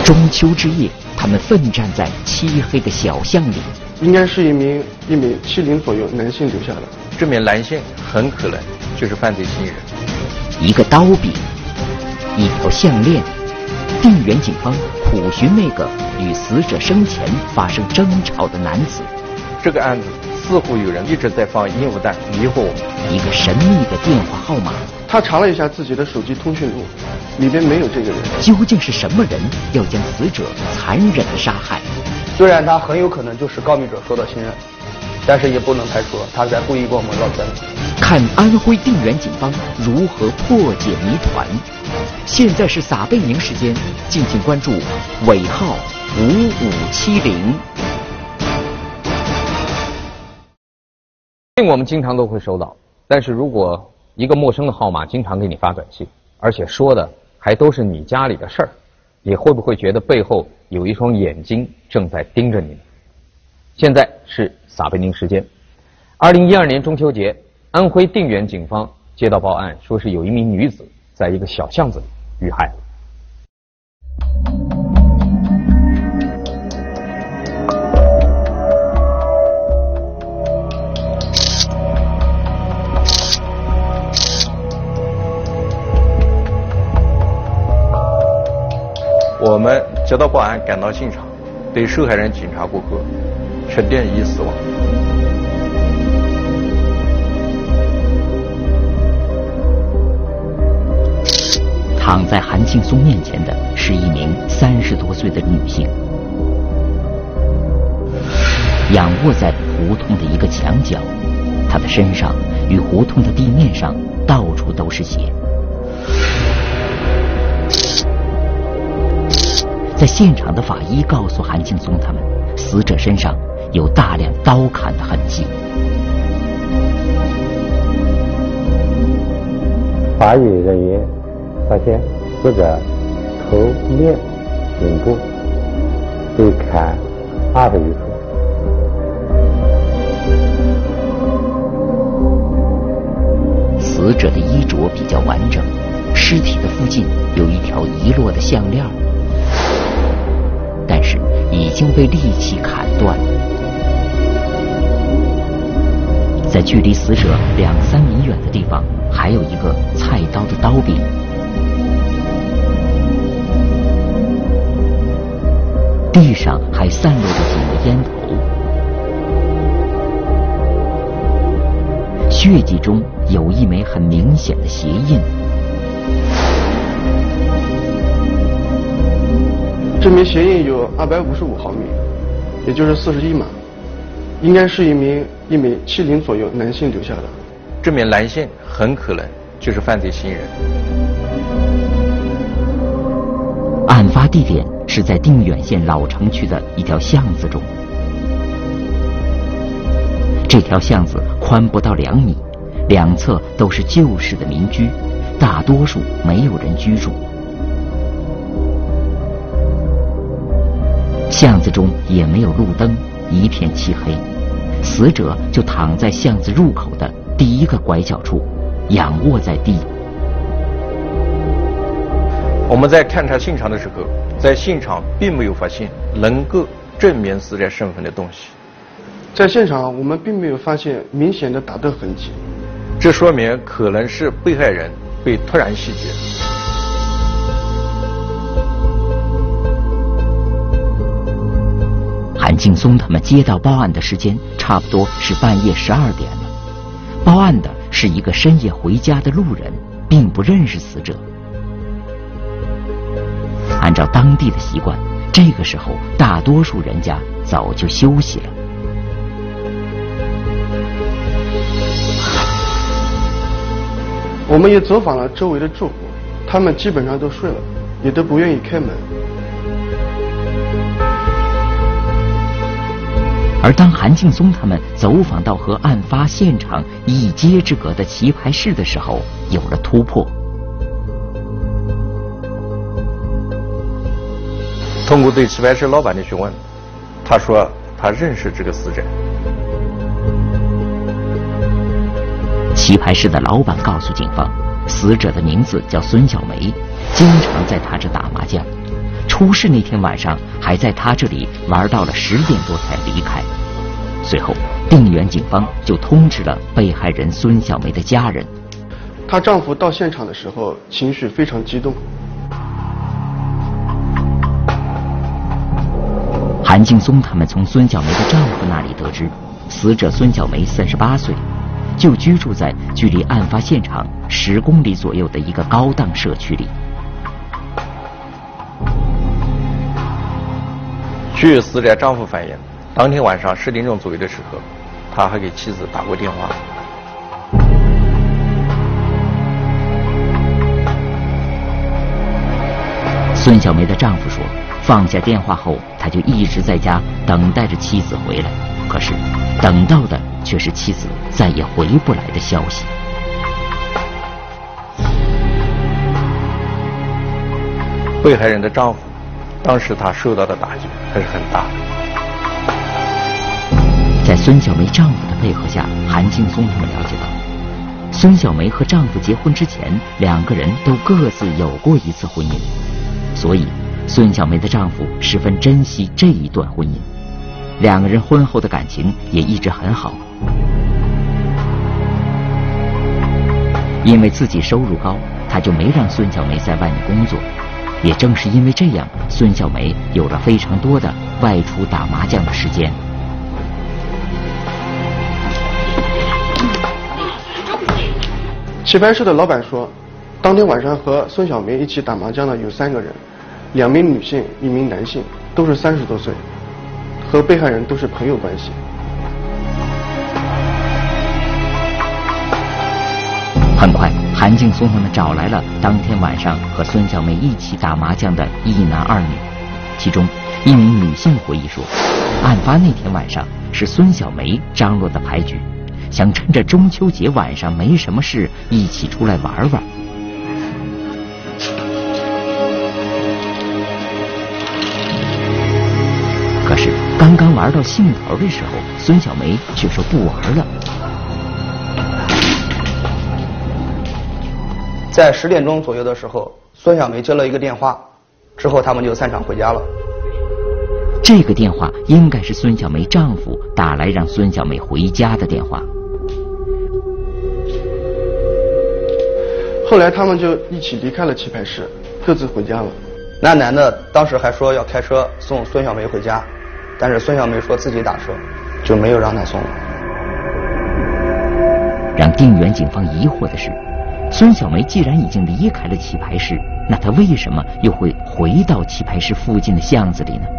中秋之夜，他们奋战在漆黑的小巷里。 应该是一名70左右男性留下的。 这名男性很可能就是犯罪嫌疑人。 一个刀柄，一条项链。定远警方苦寻那个与死者生前发生争吵的男子。 这个案子似乎有人一直在放烟雾弹迷惑我们。 一个神秘的电话号码。 他查了一下自己的手机通讯录，里边没有这个人。 究竟是什么人要将死者残忍地杀害？ 虽然他很有可能就是告密者受到信任，但是也不能排除他在故意给我们绕圈子。 看安徽定远警方如何破解谜团。现在是撒贝宁时间，敬请关注尾号5570。 我们经常都会收到，但是如果一个陌生的号码经常给你发短信，而且说的还都是你家里的事儿，你会不会觉得背后有一双眼睛正在盯着你呢？现在是撒贝宁时间。2012年中秋节，安徽定远警方接到报案，说是有一名女子在一个小巷子里遇害了。 我们接到报案，赶到现场，对受害人检查过后，确定已死亡。 躺在韩劲松面前的是一名30多岁的女性，仰卧在胡同的一个墙角，她的身上与胡同的地面上到处都是血。在现场的法医告诉韩劲松他们，死者身上有大量刀砍的痕迹。 法医人员发现死者头面颈部被砍20余处。 死者的衣着比较完整，尸体的附近有一条遗落的项链，但是已经被利器砍断了。在距离死者2-3米远的地方，还有一个菜刀的刀柄。地上还散落着几个烟头，血迹中有一枚很明显的鞋印。 这枚鞋印有255毫米，也就是41码，应该是一名70左右男性留下的。 这名男性很可能就是犯罪嫌疑人。 案发地点是在定远县老城区的一条巷子中，这条巷子宽不到2米，两侧都是旧式的民居，大多数没有人居住。巷子中也没有路灯，一片漆黑。死者就躺在巷子入口的第一个拐角处，仰卧在地。 我们在勘察现场的时候，在现场并没有发现能够证明死者身份的东西。 在现场我们并没有发现明显的打斗痕迹， 这说明可能是被害人被突然袭击。 韩劲松他们接到报案的时间差不多是半夜12点了。报案的是一个深夜回家的路人，并不认识死者。按照当地的习惯，这个时候大多数人家早就休息了。 我们也走访了周围的住户，他们基本上都睡了，也都不愿意开门。 而当韩劲松他们走访到和案发现场一街之隔的棋牌室的时候，有了突破。 通过对棋牌室老板的询问，他说他认识这个死者。 棋牌室的老板告诉警方，死者的名字叫孙小梅，经常在他这打麻将。 出事那天晚上还在他这里玩到了10点多才离开。随后，定远警方就通知了被害人孙小梅的家人。 她丈夫到现场的时候，情绪非常激动。 韩劲松他们从孙小梅的丈夫那里得知，死者孙小梅38岁，就居住在距离案发现场10公里左右的一个高档社区里。 据死者丈夫反映，当天晚上10点钟左右的时候，他还给妻子打过电话。 孙小梅的丈夫说，放下电话后，他就一直在家等待着妻子回来，可是等到的却是妻子再也回不来的消息。 被害人的丈夫，当时他受到的打击还是很大的。 在孙小梅丈夫的配合下，韩劲松他们了解到，孙小梅和丈夫结婚之前，2个人都各自有过一次婚姻，所以孙小梅的丈夫十分珍惜这一段婚姻，2个人婚后的感情也一直很好。因为自己收入高，他就没让孙小梅在外面工作。也正是因为这样，孙小梅有了非常多的外出打麻将的时间。 棋牌室的老板说，当天晚上和孙小梅一起打麻将的有3个人，2名女性，1名男性，都是30多岁，和被害人都是朋友关系。 很快，韩劲松他们找来了当天晚上和孙小梅一起打麻将的1男2女，其中1名女性回忆说，案发那天晚上是孙小梅张罗的牌局，想趁着中秋节晚上没什么事，一起出来玩玩。可是刚刚玩到兴头的时候，孙小梅却说不玩了。 在10点钟左右的时候，孙小梅接了一个电话，之后他们就散场回家了。 这个电话应该是孙小梅丈夫打来让孙小梅回家的电话。 后来他们就一起离开了棋牌室，各自回家了。 那男的当时还说要开车送孙小梅回家，但是孙小梅说自己打车，就没有让他送了。 让定远警方疑惑的是，孙小梅既然已经离开了棋牌室，那她为什么又会回到棋牌室附近的巷子里呢？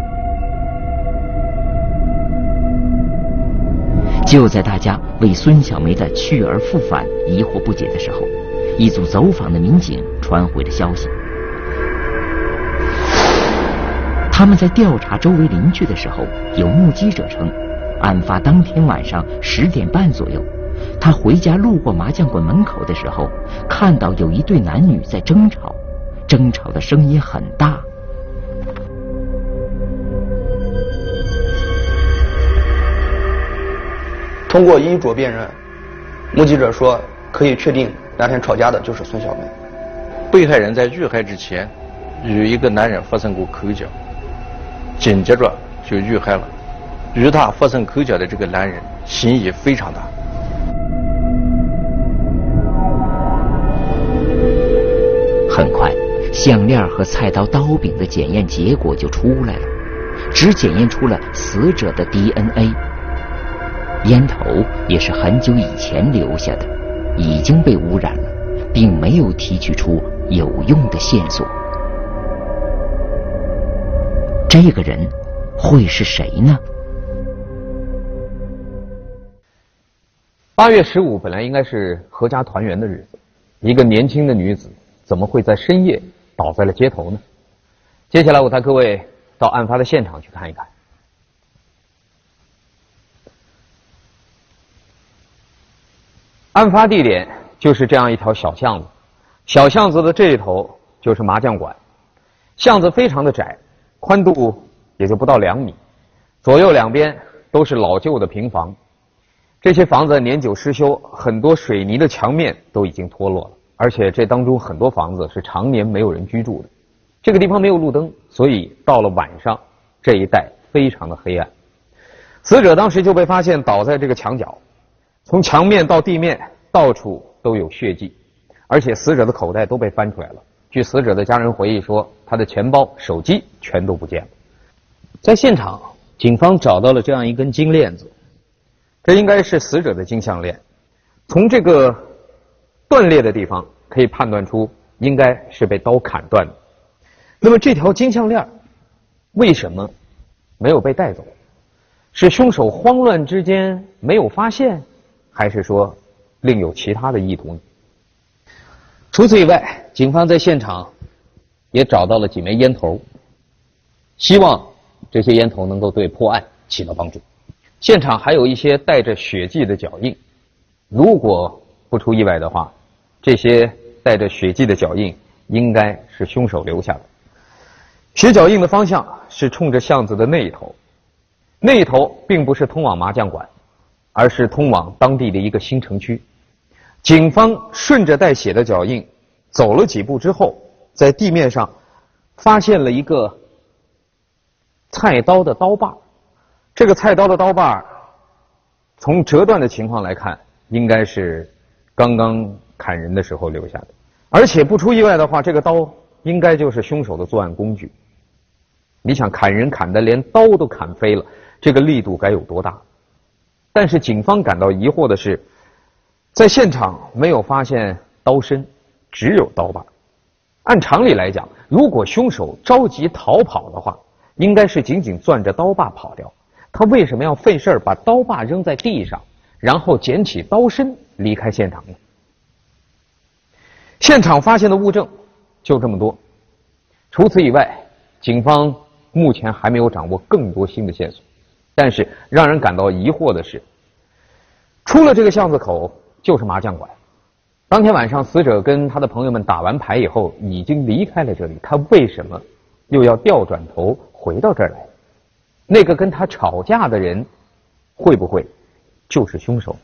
就在大家为孙小梅的去而复返疑惑不解的时候，一组走访的民警传回了消息。他们在调查周围邻居的时候，有目击者称，案发当天晚上10点半左右，他回家路过麻将馆门口的时候，看到有一对男女在争吵，争吵的声音很大。 通过衣着辨认，目击者说可以确定那天吵架的就是孙小梅。 被害人在遇害之前与一个男人发生过口角，紧接着就遇害了。与他发生口角的这个男人心也非常大。 很快，项链和菜刀刀柄的检验结果就出来了，只检验出了死者的 DNA。烟头也是很久以前留下的，已经被污染了，并没有提取出有用的线索。这个人会是谁呢 ？8月15本来应该是阖家团圆的日子，一个年轻的女子怎么会在深夜倒在了街头呢？接下来我带各位到案发的现场去看一看。案发地点就是这样一条小巷子，小巷子的这一头就是麻将馆，巷子非常的窄，宽度也就不到2米，左右两边都是老旧的平房。这些房子年久失修，很多水泥的墙面都已经脱落了，而且这当中很多房子是常年没有人居住的。 这个地方没有路灯，所以到了晚上，这一带非常的黑暗。死者当时就被发现倒在这个墙角，从墙面到地面到处都有血迹，而且死者的口袋都被翻出来了。据死者的家人回忆说，他的钱包、手机全都不见了。在现场，警方找到了这样一根金链子，这应该是死者的金项链。从这个断裂的地方可以判断出，应该是被刀砍断的。那么这条金项链为什么没有被带走？是凶手慌乱之间没有发现，还是说另有其他的意图呢？除此以外，警方在现场也找到了几枚烟头，希望这些烟头能够对破案起到帮助。现场还有一些带着血迹的脚印，如果不出意外的话，这些带着血迹的脚印应该是凶手留下的。血脚印的方向是冲着巷子的那一头，那一头并不是通往麻将馆，而是通往当地的一个新城区。警方顺着带血的脚印走了几步之后，在地面上发现了一个菜刀的刀把。这个菜刀的刀把从折断的情况来看，应该是刚刚砍人的时候留下的，而且不出意外的话，这个刀应该就是凶手的作案工具。你想砍人砍得连刀都砍飞了，这个力度该有多大？但是警方感到疑惑的是，在现场没有发现刀身，只有刀把。按常理来讲，如果凶手着急逃跑的话，应该是紧紧攥着刀把跑掉。他为什么要费事把刀把扔在地上，然后捡起刀身离开现场呢？现场发现的物证就这么多，除此以外，警方目前还没有掌握更多新的线索。但是让人感到疑惑的是，出了这个巷子口就是麻将馆。当天晚上，死者跟他的朋友们打完牌以后，已经离开了这里，他为什么又要调转头回到这儿来？那个跟他吵架的人，会不会就是凶手？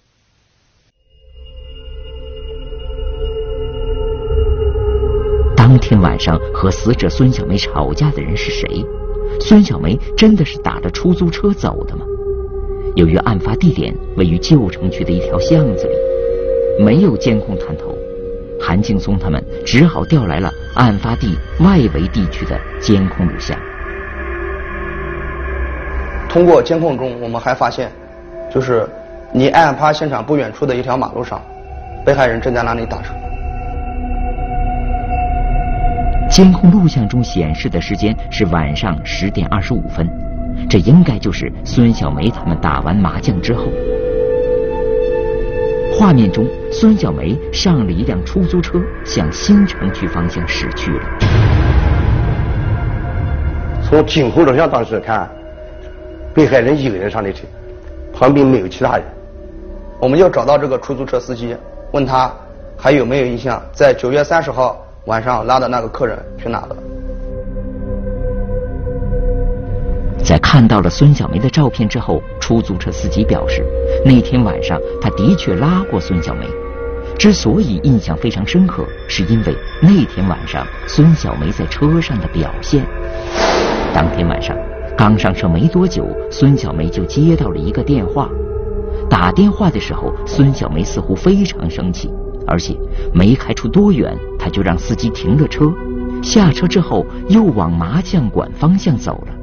当天晚上和死者孙小梅吵架的人是谁？孙小梅真的是打着出租车走的吗？由于案发地点位于旧城区的一条巷子里，没有监控探头，韩劲松他们只好调来了案发地外围地区的监控录像。 通过监控中，我们还发现，就是离案发现场不远处的一条马路上，被害人正在那里打车。 监控录像中显示的时间是晚上10点25分，这应该就是孙小梅他们打完麻将之后。画面中，孙小梅上了一辆出租车，向新城区方向驶去了。 从监控录像当时看，被害人一个人上的车，旁边没有其他人。 我们就找到这个出租车司机，问他还有没有印象，在9月30号晚上拉的那个客人去哪了。 在看到了孙小梅的照片之后，出租车司机表示，那天晚上他的确拉过孙小梅。之所以印象非常深刻，是因为那天晚上孙小梅在车上的表现。当天晚上刚上车没多久，孙小梅就接到了一个电话。打电话的时候，孙小梅似乎非常生气，而且没开出多远，她就让司机停了车，下车之后又往麻将馆方向走了。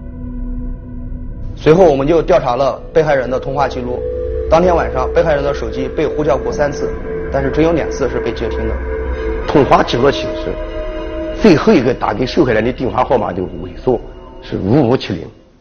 随后我们就调查了被害人的通话记录，当天晚上被害人的手机被呼叫过3次，但是只有2次是被接听的。 通话记录显示，最后一个打给受害人的电话号码的尾数是5570。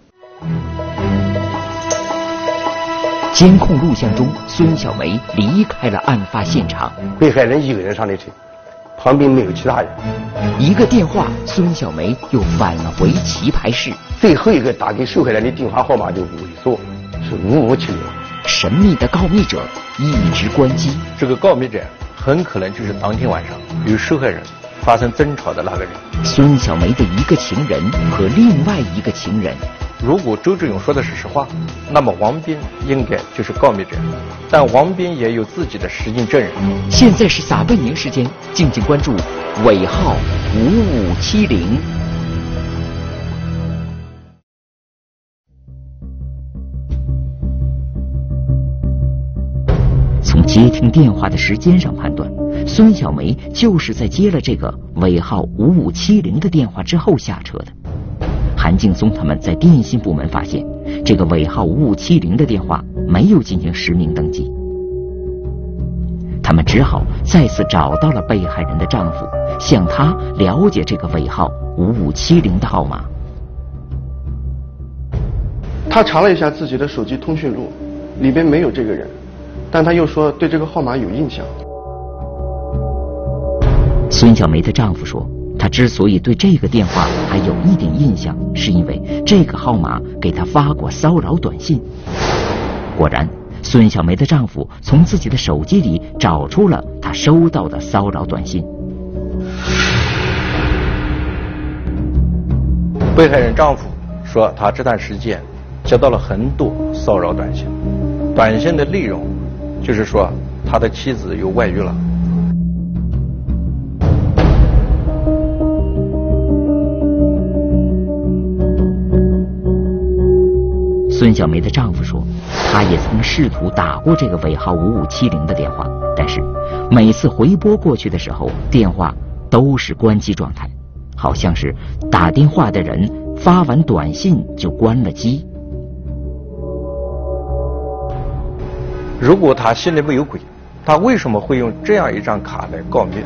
监控录像中，孙小梅离开了案发现场， 被害人一个人上的车，旁边没有其他人。 一个电话，孙小梅又返回棋牌室。 最后一个打给受害人的电话号码的尾数是5570。 神秘的告密者一直关机。 这个告密者很可能就是当天晚上与受害人发生争吵的那个人。 孙小梅的一个情人和另外一个情人如果周志勇说的是实话，那么王斌应该就是告密者，但王斌也有自己的实境证人。 现在是撒贝宁时间，敬请关注尾号5570。从接听电话的时间上判断，孙小梅就是在接了这个尾号5570的电话之后下车的。韩劲松他们在电信部门发现，这个尾号5570的电话没有进行实名登记，他们只好再次找到了被害人的丈夫，向他了解这个尾号5570的号码。 他查了一下自己的手机通讯录，里边没有这个人，但他又说对这个号码有印象。 孙小梅的丈夫说，他之所以对这个电话还有一点印象，是因为这个号码给他发过骚扰短信。果然，孙小梅的丈夫从自己的手机里找出了他收到的骚扰短信。 被害人丈夫说，他这段时间接到了很多骚扰短信，短信的内容就是说他的妻子有外遇了。 孙小梅的丈夫说，他也曾试图打过这个尾号5570的电话，但是每次回拨过去的时候，电话都是关机状态，好像是打电话的人发完短信就关了机。 如果他心里没有鬼，他为什么会用这样一张卡来告密？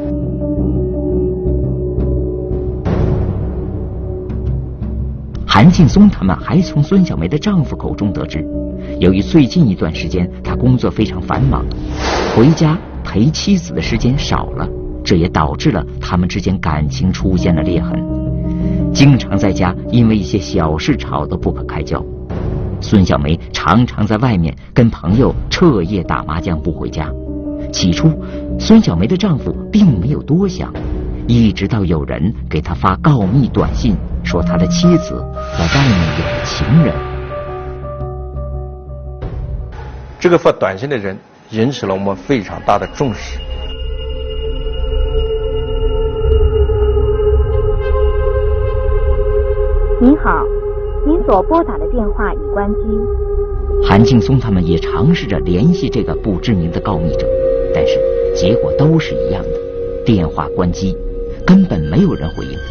韩劲松他们还从孙小梅的丈夫口中得知，由于最近一段时间他工作非常繁忙，回家陪妻子的时间少了，这也导致了他们之间感情出现了裂痕，经常在家因为一些小事吵得不可开交。孙小梅常常在外面跟朋友彻夜打麻将不回家。起初，孙小梅的丈夫并没有多想，一直到有人给他发告密短信，说他的妻子在外面有了情人。 这个发短信的人引起了我们非常大的重视。 您好，您所拨打的电话已关机。 韩劲松他们也尝试着联系这个不知名的告密者，但是结果都是一样的，电话关机，根本没有人回应。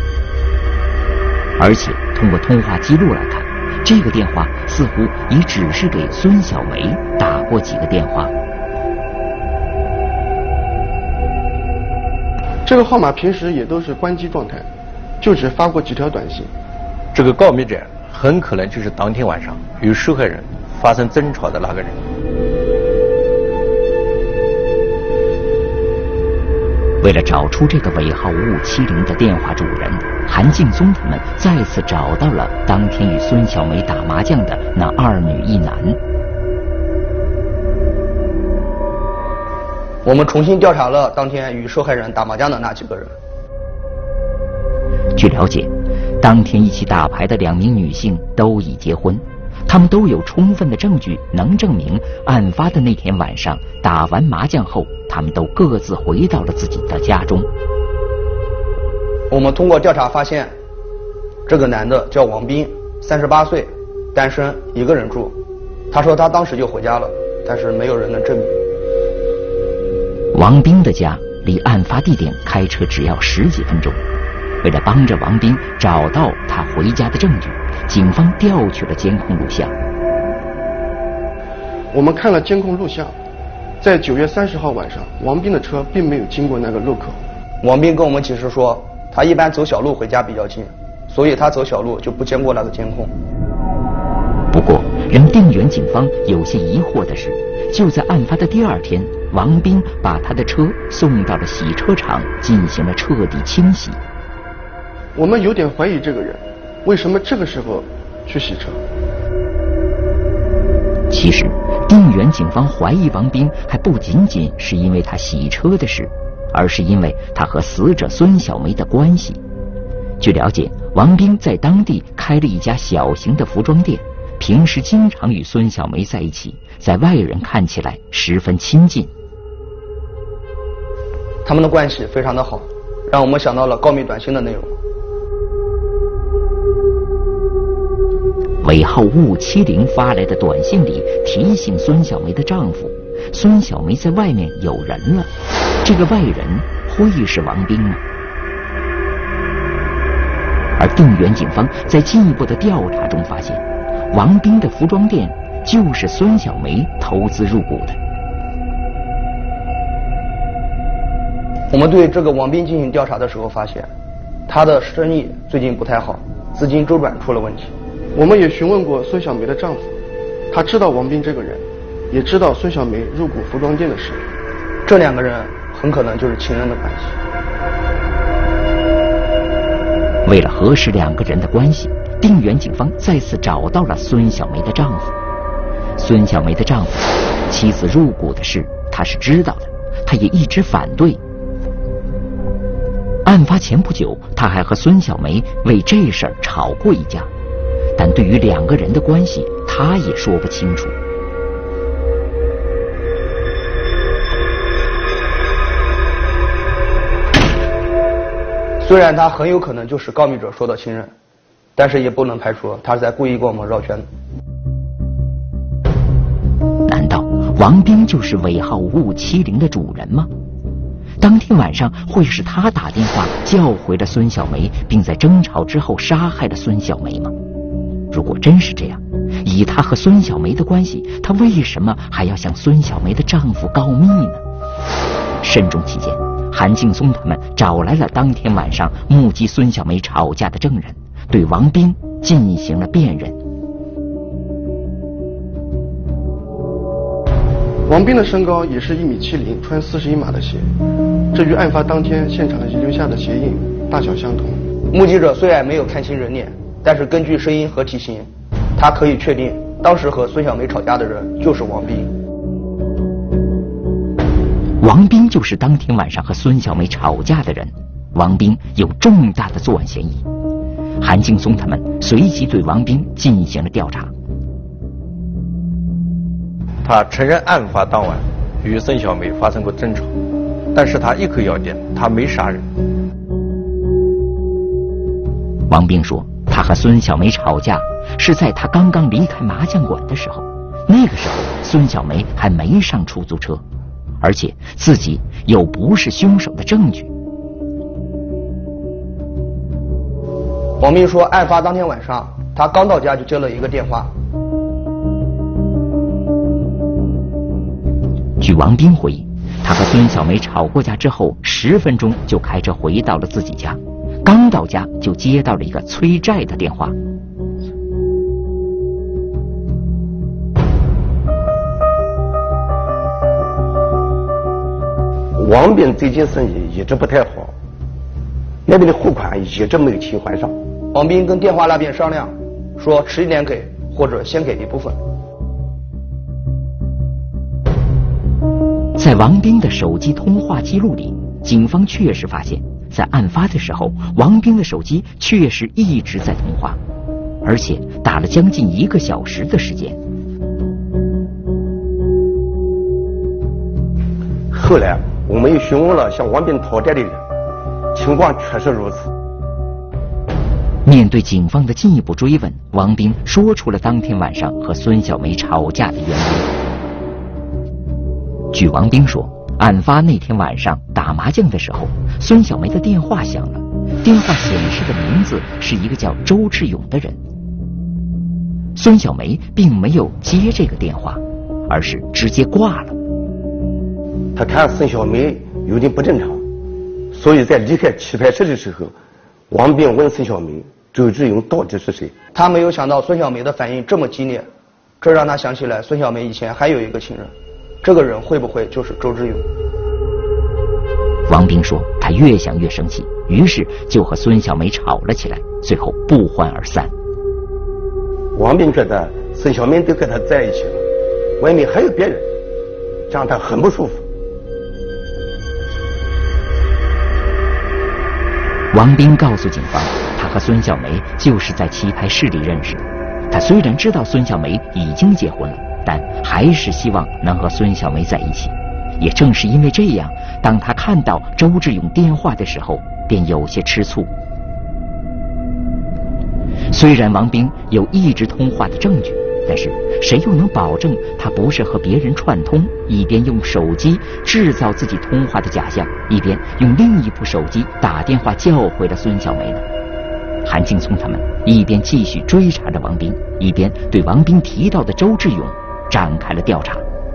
而且通过通话记录来看，这个电话似乎也只是给孙小梅打过几个电话。 这个号码平时也都是关机状态，就只发过几条短信。 这个告密者很可能就是当天晚上与受害人发生争吵的那个人。 为了找出这个尾号5570的电话主人，韩劲松他们再次找到了当天与孙小梅打麻将的那2女1男。 我们重新调查了当天与受害人打麻将的那几个人。 据了解，当天一起打牌的2名女性都已结婚，她们都有充分的证据能证明案发的那天晚上打完麻将后，他们都各自回到了自己的家中。 我们通过调查发现，这个男的叫王斌，38岁，单身，一个人住。他说他当时就回家了，但是没有人能证明。 王斌的家离案发地点开车只要10几分钟。为了帮着王斌找到他回家的证据，警方调取了监控录像。 我们看了监控录像，在9月30号晚上，王斌的车并没有经过那个路口。 王斌跟我们解释说，他一般走小路回家比较近，所以他走小路就不经过那个监控。 不过，让定远警方有些疑惑的是，就在案发的第2天，王斌把他的车送到了洗车场进行了彻底清洗。 我们有点怀疑这个人为什么这个时候去洗车。 其实定远警方怀疑王斌还不仅仅是因为他洗车的事，而是因为他和死者孙小梅的关系。据了解， 王斌在当地开了一家小型的服装店，平时经常与孙小梅在一起，在外人看起来十分亲近。 他们的关系非常的好，让我们想到了告密短信的内容。 尾号5570发来的短信里提醒孙小梅的丈夫，孙小梅在外面有人了，这个外人会是王斌吗？而定远警方在进一步的调查中发现，王斌的服装店就是孙小梅投资入股的。 我们对这个王斌进行调查的时候发现，他的生意最近不太好，资金周转出了问题。 我们也询问过孙小梅的丈夫，他知道王斌这个人，也知道孙小梅入股服装店的事。 这两个人很可能就是情人的关系。 为了核实两个人的关系，定远警方再次找到了孙小梅的丈夫。孙小梅的丈夫妻子入股的事他是知道的，他也一直反对。案发前不久，他还和孙小梅为这事儿吵过一架，但对于两个人的关系他也说不清楚。 虽然他很有可能就是告密者说的情人，但是也不能排除他是在故意给我们绕圈子。 难道王斌就是尾号5570的主人吗？当天晚上会是他打电话叫回了孙小梅，并在争吵之后杀害了孙小梅吗？如果真是这样，以他和孙小梅的关系，他为什么还要向孙小梅的丈夫告密呢？慎重起见，韩劲松他们找来了当天晚上目击孙小梅吵架的证人，对王斌进行了辨认。 王斌的身高也是1.70米，穿41码的鞋，这与案发当天现场遗留下的鞋印大小相同。 目击者虽然没有看清人脸，但是根据声音和体型，他可以确定当时和孙小梅吵架的人就是王斌。 王斌就是当天晚上和孙小梅吵架的人，王斌有重大的作案嫌疑。韩劲松他们随即对王斌进行了调查。 他承认案发当晚与孙小梅发生过争吵，但是他一口咬定他没杀人。 王斌说，他和孙小梅吵架是在他刚刚离开麻将馆的时候，那个时候孙小梅还没上出租车，而且自己有不是凶手的证据。 王斌说，案发当天晚上他刚到家就接了一个电话。 据王斌回忆，他和孙小梅吵过架之后10分钟就开车回到了自己家，刚到家就接到了一个催债的电话。 王斌最近生意一直不太好，那边的货款一直没有清还上。 王斌跟电话那边商量，说迟一点给，或者先给一部分。 在王斌的手机通话记录里，警方确实发现，在案发的时候，王斌的手机确实一直在通话，而且打了将近1个小时的时间。 后来我们又询问了向王斌讨债的人，情况确实如此。 面对警方的进一步追问，王斌说出了当天晚上和孙小梅吵架的原因。据王斌说，案发那天晚上打麻将的时候，孙小梅的电话响了，电话显示的名字是一个叫周志勇的人。孙小梅并没有接这个电话，而是直接挂了。 他看孙小梅有点不正常，所以在离开棋牌室的时候，王斌问孙小梅周志勇到底是谁。 他没有想到孙小梅的反应这么激烈，这让他想起来孙小梅以前还有一个情人，这个人会不会就是周志勇？ 王斌说，他越想越生气，于是就和孙小梅吵了起来，最后不欢而散。 王斌觉得孙小梅都跟他在一起了，外面还有别人，这让他很不舒服。 王斌告诉警方， 他和孙小梅就是在棋牌室里认识的。他虽然知道孙小梅已经结婚了，但还是希望能和孙小梅在一起。也正是因为这样，当他看到周志勇电话的时候，便有些吃醋。虽然王兵有一直通话的证据，但是谁又能保证他不是和别人串通，一边用手机制造自己通话的假象，一边用另一部手机打电话叫回了孙小梅呢？韩劲松他们一边继续追查着王兵，一边对王兵提到的周志勇展开了调查。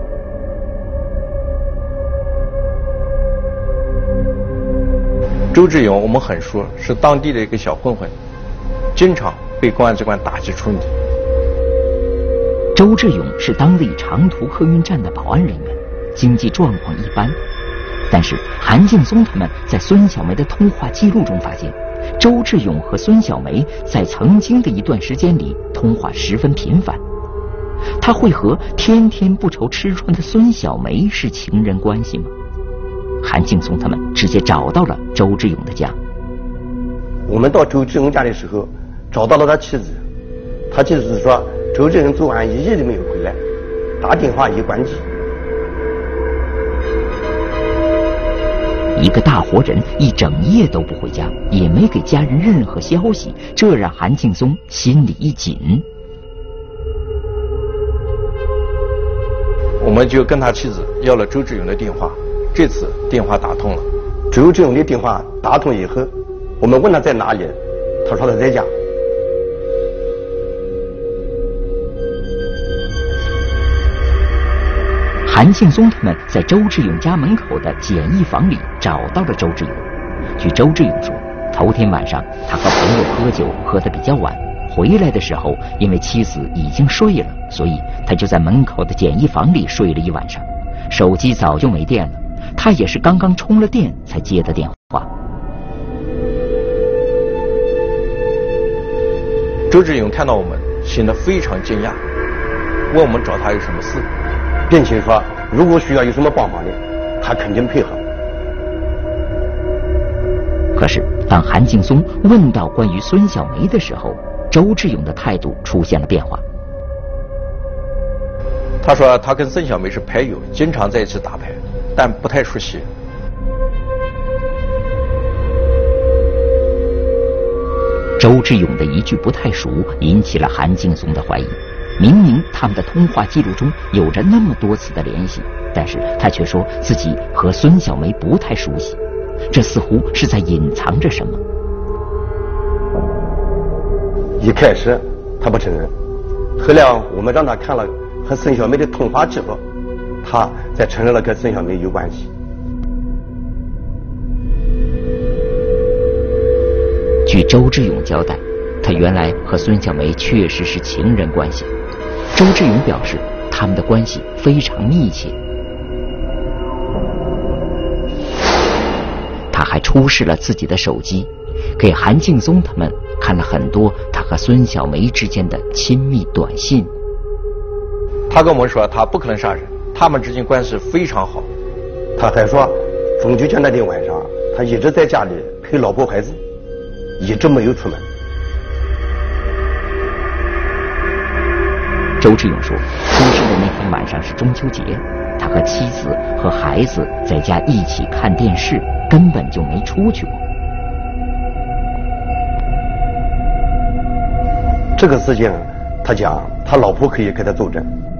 周志勇我们很说是当地的一个小混混，经常被公安机关打击处理。 周志勇是当地长途客运站的保安人员，经济状况一般。但是韩劲松他们在孙小梅的通话记录中发现，周志勇和孙小梅在曾经的一段时间里通话十分频繁。他会和天天不愁吃穿的孙小梅是情人关系吗？韩劲松他们直接找到了周志勇的家。 我们到周志勇家的时候，找到了他妻子。他妻子说，周志勇昨晚一夜都没有回来，打电话也关机。 一个大活人一整夜都不回家，也没给家人任何消息，这让韩劲松心里一紧。 我们就跟他妻子要了周志勇的电话，这次电话打通了。 周志勇的电话打通以后，我们问他在哪里，他说他在家。 韩劲松他们在周志勇家门口的简易房里找到了周志勇。据周志勇说，头天晚上他和朋友喝酒喝得比较晚，回来的时候因为妻子已经睡了，所以他就在门口的简易房里睡了一晚上。手机早就没电了，他也是刚刚充了电才接的电话。 周志勇看到我们显得非常惊讶，问我们找他有什么事， 并且说如果需要有什么帮忙的，他肯定配合。 可是当韩劲松问到关于孙小梅的时候，周志勇的态度出现了变化。 他说他跟孙小梅是牌友，经常在一起打牌，但不太熟悉。 周志勇的一句不太熟引起了韩劲松的怀疑。明明他们的通话记录中有着那么多次的联系，但是他却说自己和孙小梅不太熟悉，这似乎是在隐藏着什么。 一开始他不承认，后来我们让他看了和孙小梅的通话记录，他才承认了跟孙小梅有关系。 据周志勇交代，他原来和孙小梅确实是情人关系。周志勇表示，他们的关系非常密切。他还出示了自己的手机，给韩劲松他们看了很多他和孙小梅之间的亲密短信。 他跟我们说他不可能杀人，他们之间关系非常好。 他还说中秋节那天晚上他一直在家里陪老婆孩子，一直没有出门。 周志勇说，出事的那天晚上是中秋节，他和妻子和孩子在家一起看电视，根本就没出去过。 这个事情他讲他老婆可以给他作证。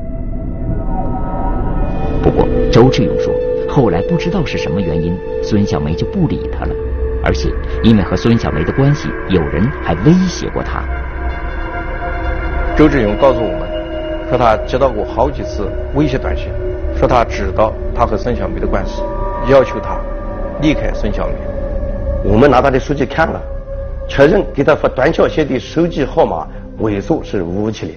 不过周志勇说，后来不知道是什么原因，孙小梅就不理他了，而且因为和孙小梅的关系，有人还威胁过他。 周志勇告诉我们说，他接到过好几次威胁短信，说他知道他和孙小梅的关系，要求他离开孙小梅。 我们拿他的手机看了，确认给他发短消息的手机号码尾数是570。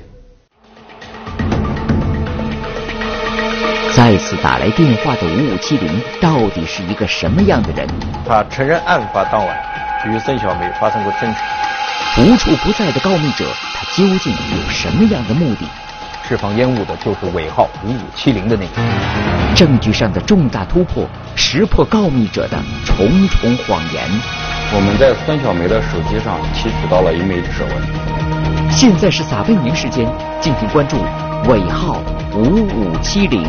再次打来电话的5570到底是一个什么样的人？ 他承认案发当晚与孙小梅发生过争吵。 无处不在的告密者，他究竟有什么样的目的？ 释放烟雾的就是尾号5570的那个。 证据上的重大突破，识破告密者的重重谎言。 我们在孙小梅的手机上提取到了一枚指纹。 现在是撒贝宁时间，敬请关注尾号5570。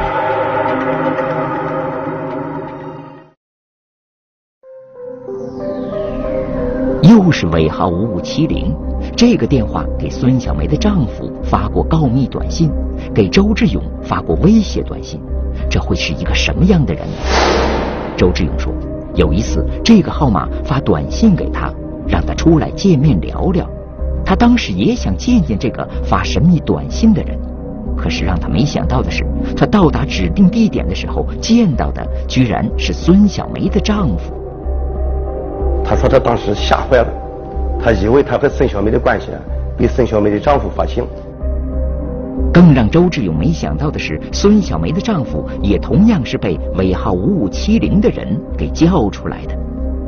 又是尾号5570，这个电话给孙小梅的丈夫发过告密短信，给周志勇发过威胁短信，这会是一个什么样的人呢？周志勇说，有一次这个号码发短信给他，让他出来见面聊聊。他当时也想见见这个发神秘短信的人，可是让他没想到的是，他到达指定地点的时候见到的居然是孙小梅的丈夫。 他说他当时吓坏了，他以为他和孙小梅的关系被孙小梅的丈夫发现。 更让周志勇没想到的是，孙小梅的丈夫也同样是被尾号5570的人给叫出来的。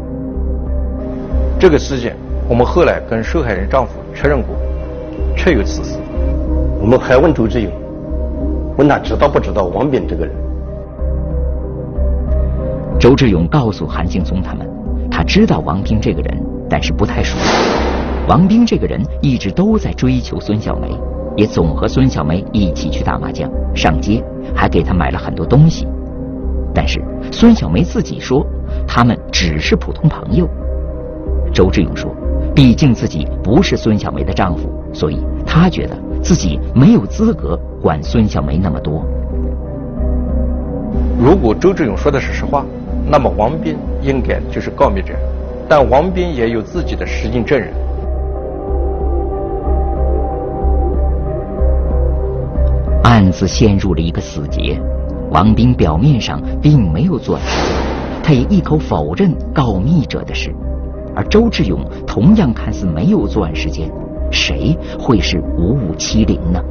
这个事件我们后来跟受害人丈夫确认过，确有此事。 我们还问周志勇，问他知道不知道王斌这个人。 周志勇告诉韩劲松他们，他知道王斌这个人，但是不太熟。王斌这个人一直都在追求孙小梅，也总和孙小梅一起去打麻将、上街，还给她买了很多东西。但是孙小梅自己说，他们只是普通朋友。周志勇说，毕竟自己不是孙小梅的丈夫，所以他觉得自己没有资格管孙小梅那么多。 如果周志勇说的是实话，那么王斌应该就是告密者，但王斌也有自己的实境证人。 案子陷入了一个死结，王斌表面上并没有作案时间，他也一口否认告密者的事，而周志勇同样看似没有作案时间，谁会是5570呢？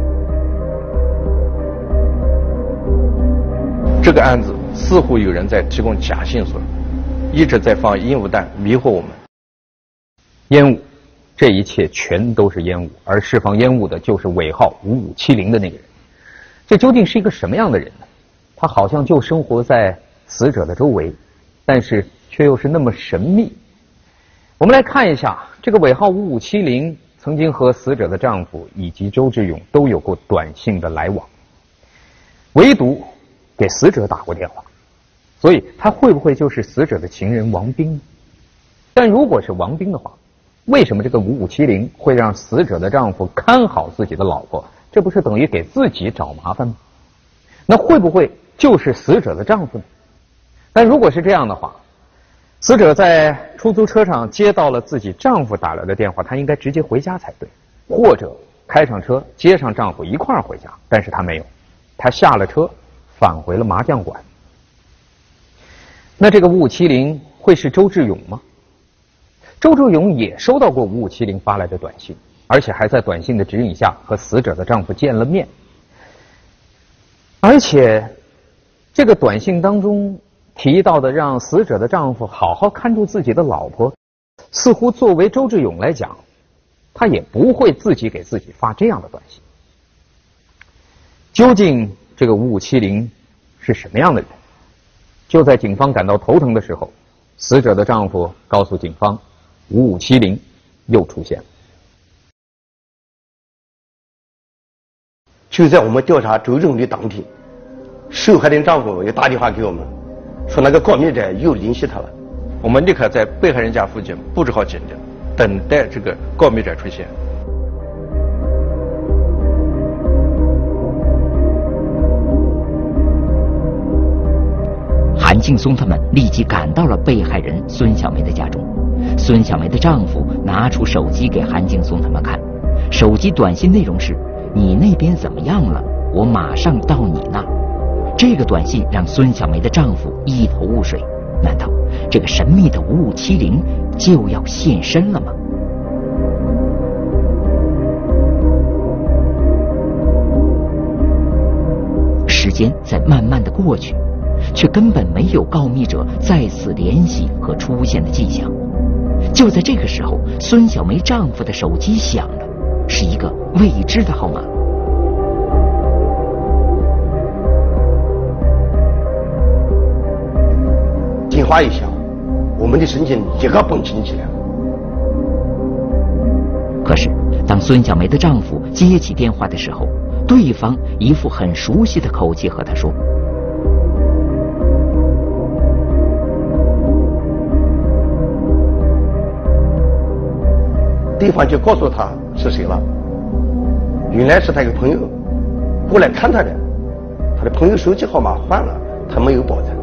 这个案子似乎有人在提供假线索，一直在放烟雾弹迷惑我们。 烟雾，这一切全都是烟雾，而释放烟雾的就是尾号5570的那个人。这究竟是一个什么样的人呢？他好像就生活在死者的周围，但是却又是那么神秘。我们来看一下，这个尾号5570曾经和死者的丈夫以及周志勇都有过短信的来往，唯独给死者打过电话，所以他会不会就是死者的情人王斌呢？但如果是王斌的话，为什么这个5570会让死者的丈夫看好自己的老婆？这不是等于给自己找麻烦吗？那会不会就是死者的丈夫呢？但如果是这样的话，死者在出租车上接到了自己丈夫打来的电话，她应该直接回家才对，或者开上车接上丈夫一块儿回家，但是她没有，她下了车返回了麻将馆。那这个5570会是周志勇吗？周志勇也收到过5570发来的短信，而且还在短信的指引下和死者的丈夫见了面。而且这个短信当中提到的让死者的丈夫好好看住自己的老婆，似乎作为周志勇来讲，他也不会自己给自己发这样的短信。究竟这个5570是什么样的人？就在警方感到头疼的时候，死者的丈夫告诉警方，5570又出现了。 就在我们调查周正的当天，受害人丈夫也打电话给我们，说那个告密者又联系他了。 我们立刻在被害人家附近布置好警力，等待这个告密者出现。 韩劲松他们立即赶到了被害人孙小梅的家中。孙小梅的丈夫拿出手机给韩劲松他们看，手机短信内容是：你那边怎么样了？我马上到你那。这个短信让孙小梅的丈夫一头雾水，难道这个神秘的5570就要现身了吗？时间在慢慢的过去，却根本没有告密者再次联系和出现的迹象。就在这个时候，孙小梅丈夫的手机响了，是一个未知的号码。 电话一响， 我们的神经立刻绷紧起来。 可是，当孙小梅的丈夫接起电话的时候，对方一副很熟悉的口气和她说：“ 对方就告诉他是谁了，原来是他一个朋友过来看他的，他的朋友手机号码换了，他没有保存。”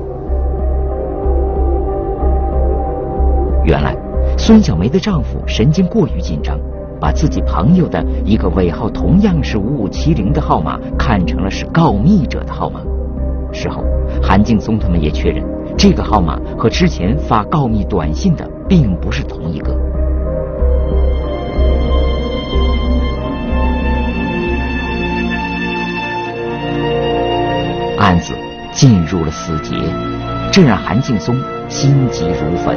原来，孙小梅的丈夫神经过于紧张，把自己朋友的一个尾号同样是5570的号码看成了是告密者的号码。事后，韩劲松他们也确认，这个号码和之前发告密短信的并不是同一个。案子进入了死结，这让韩劲松心急如焚。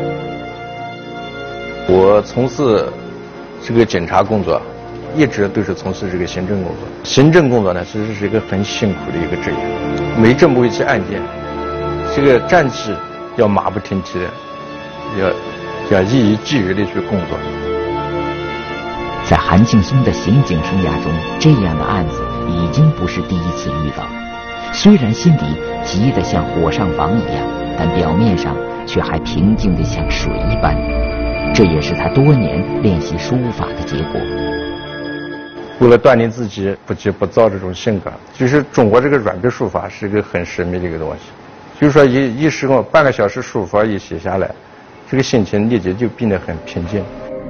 我从事这个检察工作，一直都是从事这个行政工作。行政工作呢，其实是一个很辛苦的一个职业。每这么一起案件，这个战绩要马不停蹄的，要一以继日的去工作。 在韩劲松的刑警生涯中，这样的案子已经不是第一次遇到。虽然心里急得像火上房一样，但表面上却还平静得像水一般。这也是他多年练习书法的结果。 为了锻炼自己不急不躁这种性格，就是中国这个软笔书法是一个很神秘的一个东西。就是说一时光半个小时书法一写下来，这个心情立即就变得很平静。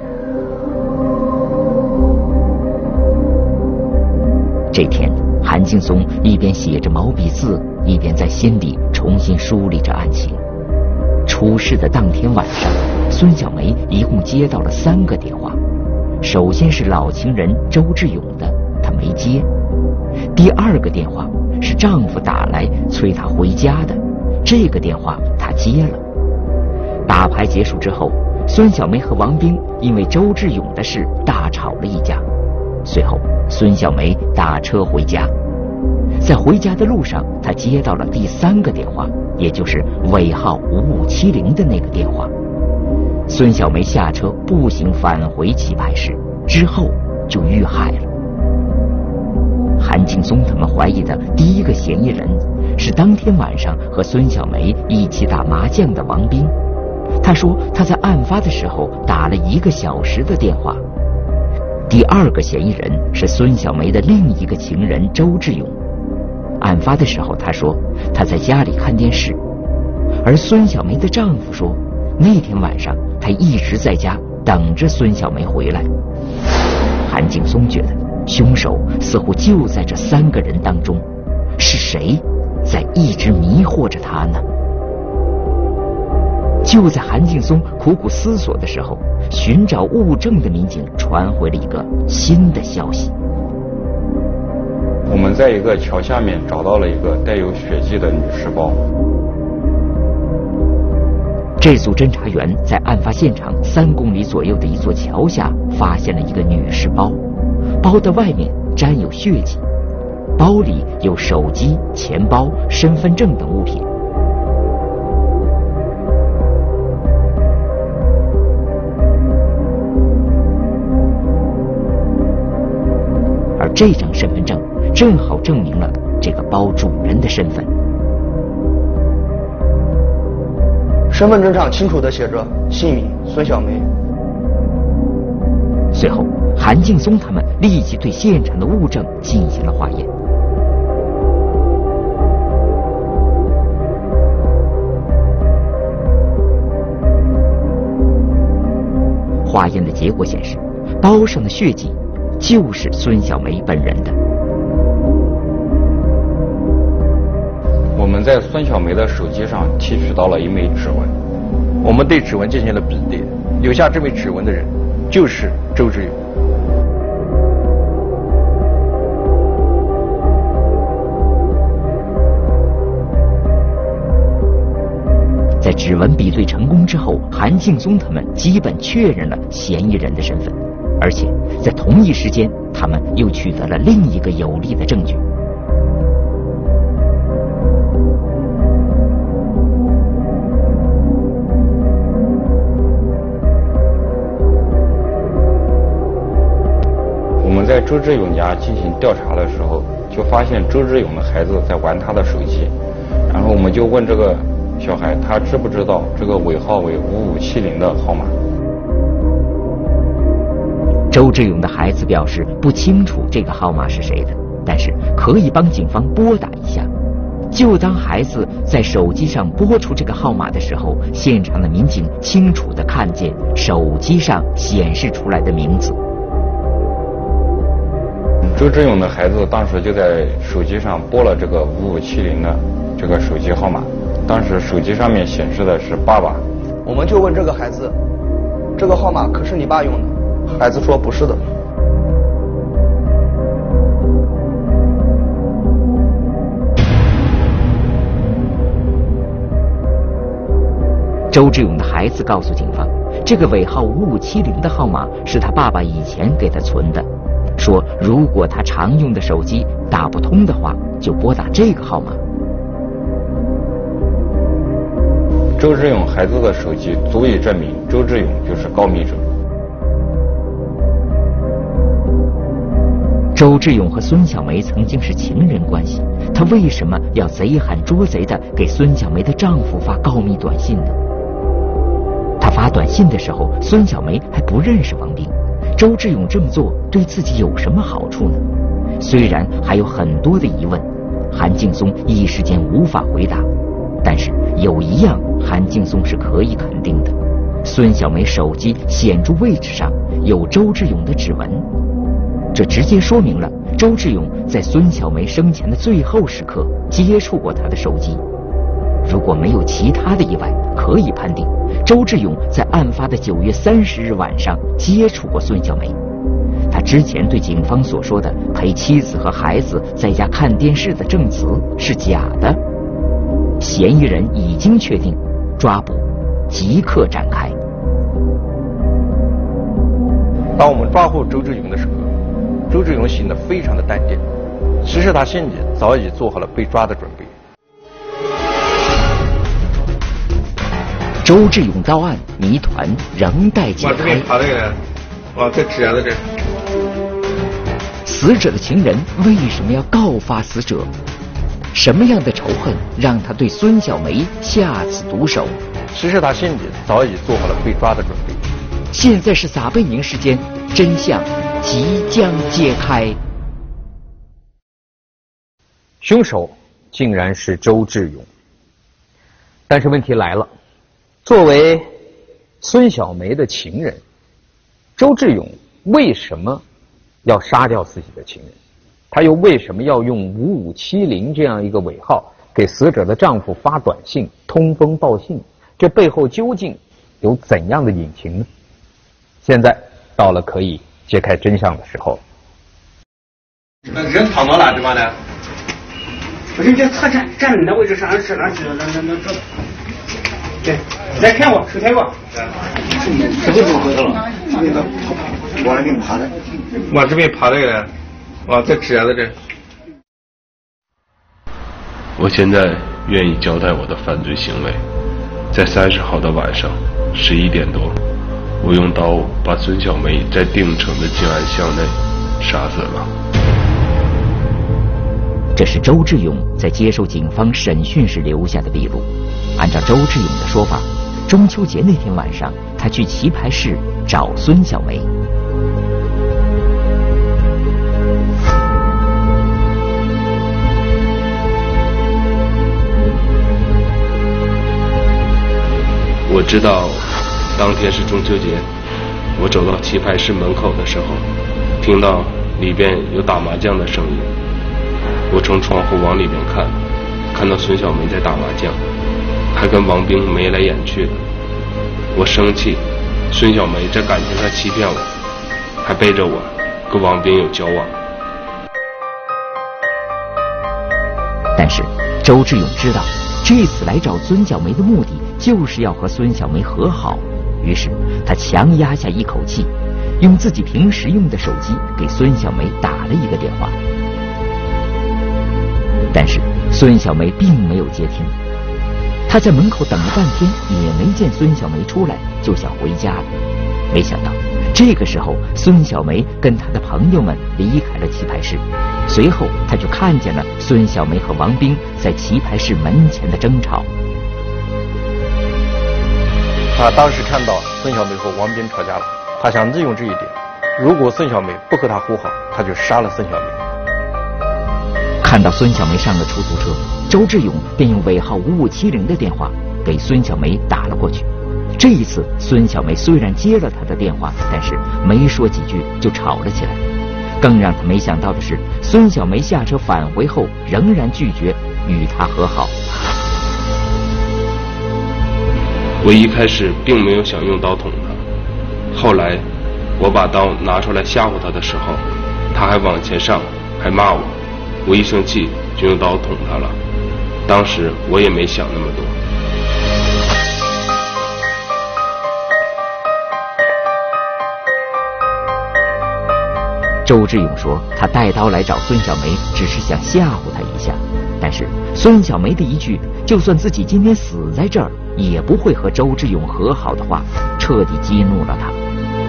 这天，韩劲松一边写着毛笔字，一边在心里重新梳理着案情。出事的当天晚上，孙小梅一共接到了3个电话。首先是老情人周志勇的，她没接。第2个电话是丈夫打来催她回家的，这个电话她接了。打牌结束之后，孙小梅和王兵因为周志勇的事大吵了一架。随后，孙小梅打车回家。在回家的路上，她接到了第3个电话，也就是尾号5570的那个电话。孙小梅下车步行返回棋牌室，之后就遇害了。韩劲松他们怀疑的第1个嫌疑人是当天晚上和孙小梅一起打麻将的王兵。他说他在案发的时候打了1个小时的电话。第2个嫌疑人是孙小梅的另一个情人周志勇。案发的时候，他说他在家里看电视，而孙小梅的丈夫说，那天晚上他一直在家等着孙小梅回来。韩劲松觉得凶手似乎就在这3个人当中，是谁在一直迷惑着他呢？就在韩劲松苦苦思索的时候，寻找物证的民警传回了一个新的消息。 我们在一个桥下面找到了一个带有血迹的女士包。 这组侦查员在案发现场3公里左右的一座桥下发现了一个女士包，包的外面沾有血迹，包里有手机、钱包、身份证等物品。而这张身份证正好证明了这个包主人的身份。 身份证上清楚地写着姓名孙小梅。 随后，韩劲松他们立即对现场的物证进行了化验。化验的结果显示，包上的血迹就是孙小梅本人的。 我们在孙小梅的手机上提取到了1枚指纹， 我们对指纹进行了比对，留下这枚指纹的人就是周志勇。 在指纹比对成功之后，韩劲松他们基本确认了嫌疑人的身份，而且在同一时间，他们又取得了另一个有力的证据。 在周志勇家进行调查的时候，就发现周志勇的孩子在玩他的手机，然后我们就问这个小孩，他知不知道这个尾号为5570的号码。 周志勇的孩子表示不清楚这个号码是谁的，但是可以帮警方拨打一下。就当孩子在手机上拨出这个号码的时候，现场的民警清楚地看见手机上显示出来的名字。 周志勇的孩子当时就在手机上拨了这个5570的这个手机号码，当时手机上面显示的是爸爸。 我们就问这个孩子，这个号码可是你爸用的？孩子说不是的。 周志勇的孩子告诉警方，这个尾号5570的号码是他爸爸以前给他存的，说如果他常用的手机打不通的话，就拨打这个号码。 周志勇孩子的手机足以证明周志勇就是告密者。 周志勇和孙小梅曾经是情人关系，他为什么要贼喊捉贼的给孙小梅的丈夫发告密短信呢？他发短信的时候，孙小梅还不认识王斌。周志勇这么做对自己有什么好处呢？虽然还有很多的疑问，韩劲松一时间无法回答，但是有一样韩劲松是可以肯定的：孙小梅手机显著位置上有周志勇的指纹。这直接说明了周志勇在孙小梅生前的最后时刻接触过她的手机。如果没有其他的意外，可以判定周志勇在案发的9月30日晚上接触过孙小梅。他之前对警方所说的陪妻子和孩子在家看电视的证词是假的。嫌疑人已经确定，抓捕即刻展开。 当我们抓获周志勇的时候，周志勇行得非常的淡定，其实他心里早已做好了被抓的准备。 周志勇到案谜团仍待解开。 往这边爬这个，往这指着这。 死者的情人为什么要告发死者？什么样的仇恨让他对孙小梅下此毒手？ 其实他心里早已做好了被抓的准备。 现在是撒贝宁时间，真相即将揭开。 凶手竟然是周志勇，但是问题来了，作为孙小梅的情人，周志勇为什么要杀掉自己的情人？他又为什么要用5570这样一个尾号给死者的丈夫发短信通风报信？这背后究竟有怎样的隐情呢？现在到了可以揭开真相的时候。 那人躺到哪地方呢？ 不是，这他站你的位置上是哪指的？那这，对，来看我，手抬过。 这个就回来了，这边往那边爬的， 往这边爬这个呢，往这指着这。 我现在愿意交代我的犯罪行为。在30号的晚上11点多，我用刀把孙小梅在定城的静安巷内杀死了。 这是周志勇在接受警方审讯时留下的笔录。按照周志勇的说法，中秋节那天晚上，他去棋牌室找孙小梅。 我知道当天是中秋节，我走到棋牌室门口的时候，听到里边有打麻将的声音。我从窗户往里边看，看到孙小梅在打麻将，还跟王兵眉来眼去的。我生气，孙小梅在感情上欺骗我，还背着我跟王兵有交往。 但是周志勇知道，这次来找孙小梅的目的就是要和孙小梅和好，于是他强压下一口气，用自己平时用的手机给孙小梅打了一个电话。但是孙小梅并没有接听，他在门口等了半天也没见孙小梅出来，就想回家了。没想到这个时候，孙小梅跟她的朋友们离开了棋牌室，随后她就看见了孙小梅和王斌在棋牌室门前的争吵。 他当时看到孙小梅和王斌吵架了，他想利用这一点，如果孙小梅不和他和好，他就杀了孙小梅。 看到孙小梅上了出租车，周志勇便用尾号5570的电话给孙小梅打了过去。这一次，孙小梅虽然接了他的电话，但是没说几句就吵了起来。更让他没想到的是，孙小梅下车返回后，仍然拒绝与他和好。 我一开始并没有想用刀捅他，后来我把刀拿出来吓唬他的时候，他还往前上，还骂我。我一生气就用刀捅他了。当时我也没想那么多。 周志勇说，他带刀来找孙小梅，只是想吓唬她一下。但是孙小梅的一句“就算自己今天死在这儿，也不会和周志勇和好”的话，彻底激怒了他。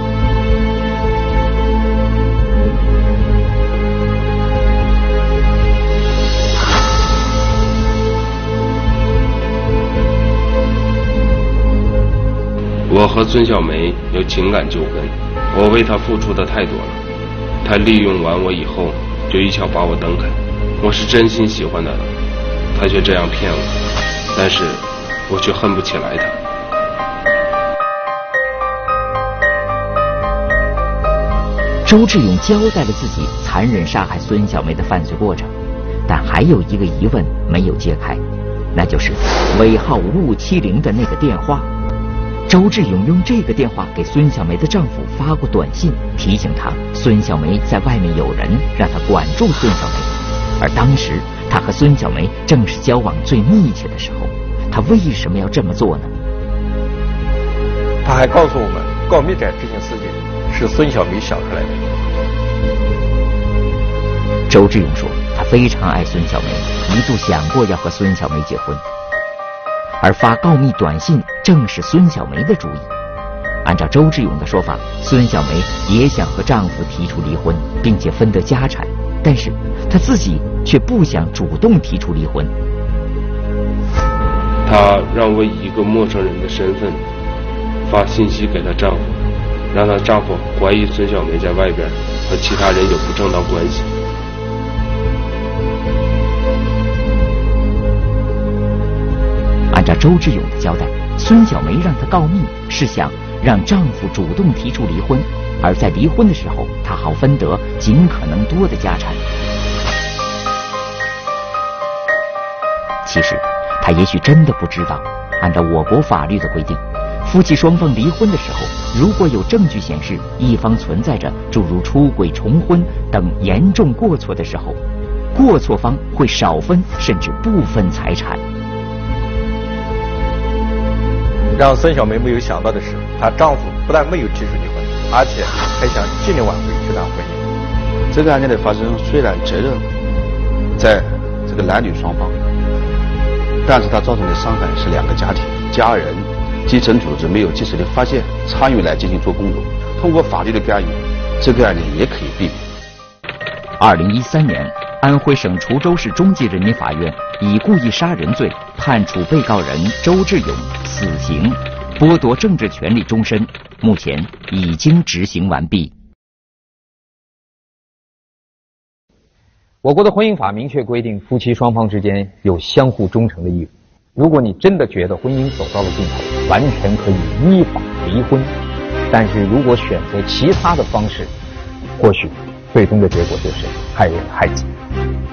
我和孙小梅有情感纠纷，我为她付出的太多了。她利用完我以后，就一脚把我蹬开。我是真心喜欢她的，她却这样骗我，但是我却恨不起来她。 周志勇交代了自己残忍杀害孙小梅的犯罪过程，但还有一个疑问没有揭开，那就是尾号5570的那个电话。周志勇用这个电话给孙小梅的丈夫发过短信，提醒她孙小梅在外面有人，让她管住孙小梅。而当时他和孙小梅正是交往最密切的时候，他为什么要这么做呢？ 他还告诉我们，告密者这件事情是孙小梅想出来的。 周志勇说，他非常爱孙小梅，一度想过要和孙小梅结婚。而发告密短信正是孙小梅的主意。按照周志勇的说法，孙小梅也想和丈夫提出离婚，并且分得家产，但是她自己却不想主动提出离婚。 她让我以一个陌生人的身份发信息给她丈夫，让她丈夫怀疑孙小梅在外边和其他人有不正当关系。 按照周志勇的交代，孙小梅让她告密是想让丈夫主动提出离婚，而在离婚的时候，她好分得尽可能多的家产。其实她也许真的不知道，按照我国法律的规定，夫妻双方离婚的时候，如果有证据显示一方存在着诸如出轨、重婚等严重过错的时候，过错方会少分甚至不分财产。 让孙小梅没有想到的是，她丈夫不但没有提出离婚，而且还想尽力挽回这段婚姻。 这个案件的发生，虽然责任在这个男女双方，但是它造成的伤害是两个家庭、家人、基层组织没有及时的发现、参与来进行做工作。通过法律的干预，这个案件也可以避免。 2013年，安徽省滁州市中级人民法院以故意杀人罪判处被告人周志勇死刑，剥夺政治权利终身，目前已经执行完毕。 我国的婚姻法明确规定，夫妻双方之间有相互忠诚的义务。如果你真的觉得婚姻走到了尽头，完全可以依法离婚。但是如果选择其他的方式，或许最终的结果就是害人害己。